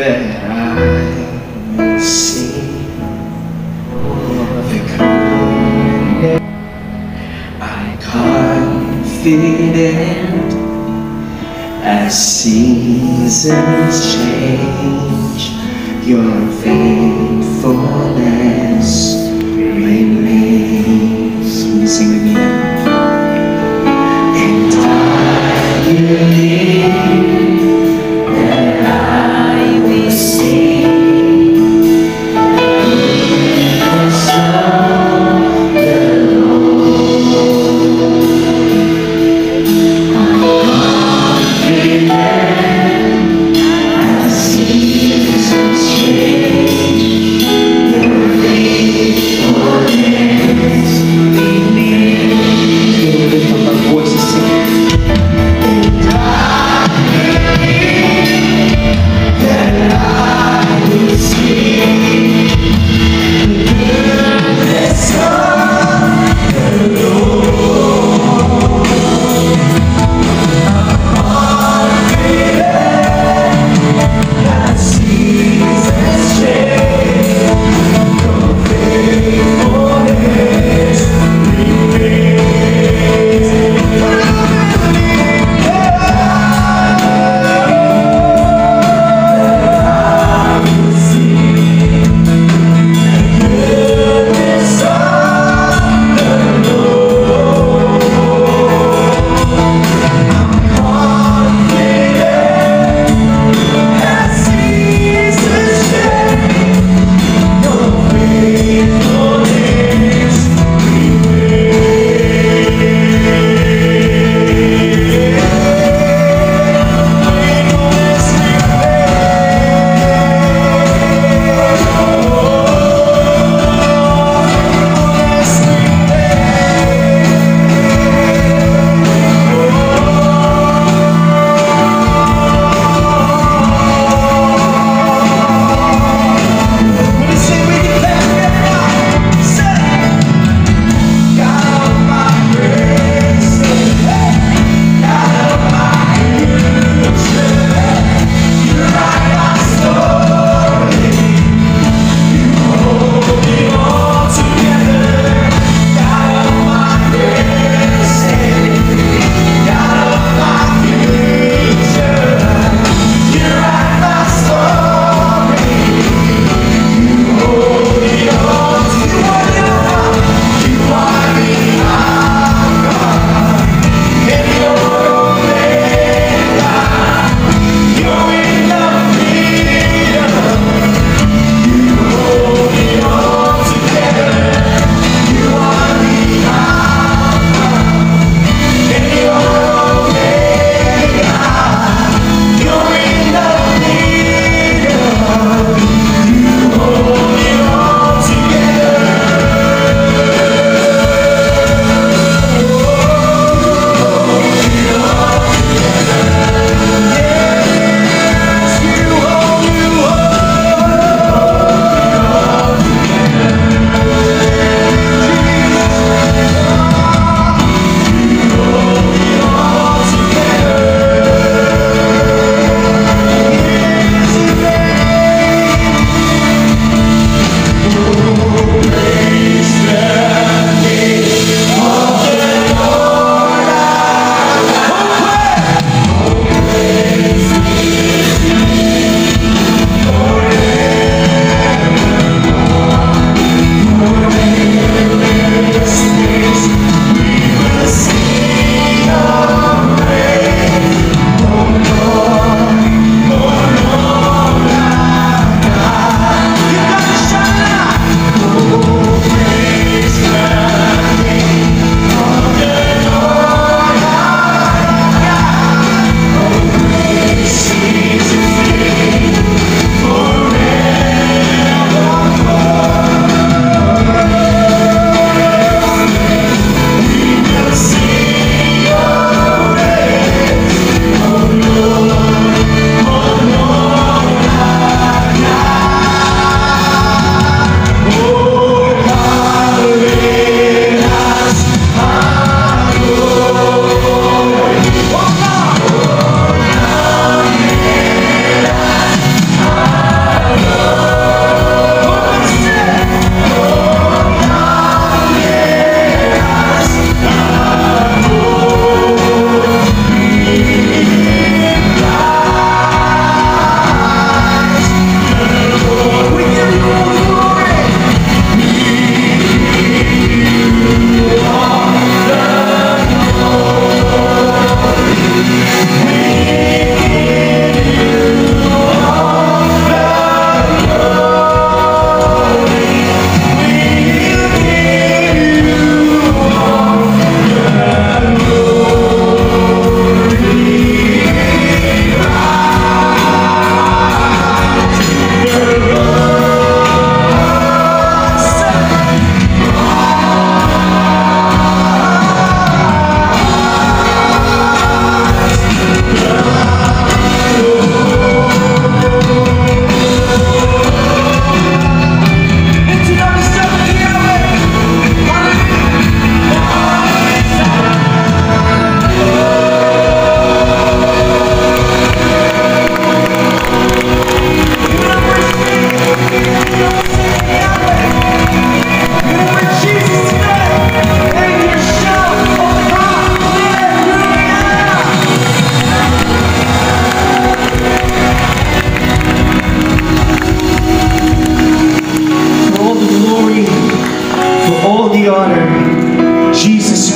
that I will see the good. I'm confident as seasons change, your faithfulness remains. Can you sing with me now? And I believe that I will see the goodness of the Lord. I'm confident as seasons change.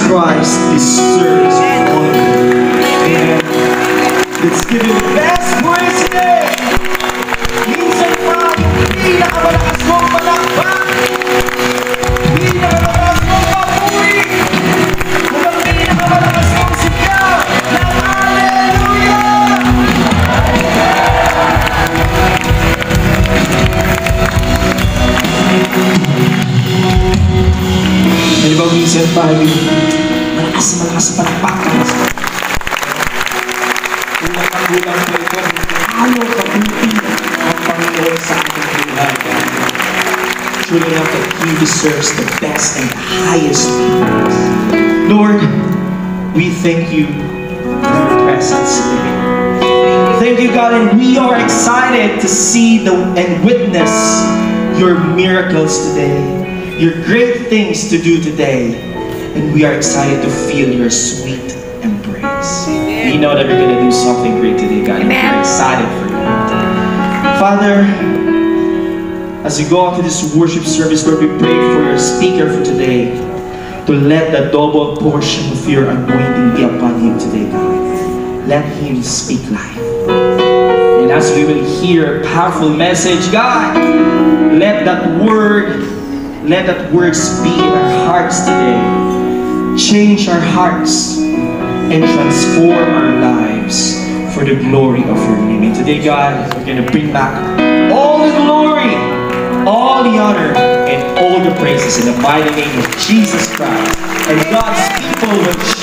Christ deserves honor. Amen. Let's give Him the best praise today. Minsan pa yung pinakamalakas mong palakpak, pinakamalakas mong papuri, kung ang pinakamalakas mong sigaw na Hallelujah! Ano ba minsan pa yung malakas palakpakan? Kung nakagulang po ito, halo kabuti ang Panginoon sa ating buhay. True enough that He deserves the best and the highest praise. Lord, we thank You for Your presence today. Thank You, God, and we are excited to see and witness Your miracles today, Your great things to do today, and we are excited to feel Your sweet embrace. We know that You're going to do something great today, God, and we're excited for You. Father, as we go on to this worship service, Lord, we pray for Your speaker for today to let the double portion of Your anointing be upon him today, God. Let him speak life. And as we will hear a powerful message, God, let that words be in our hearts today. Change our hearts and transform our lives for the glory of Your name. And today, God, we're going to bring back all the glory, all the honor, and all the praises in the mighty name of Jesus Christ. And God's people will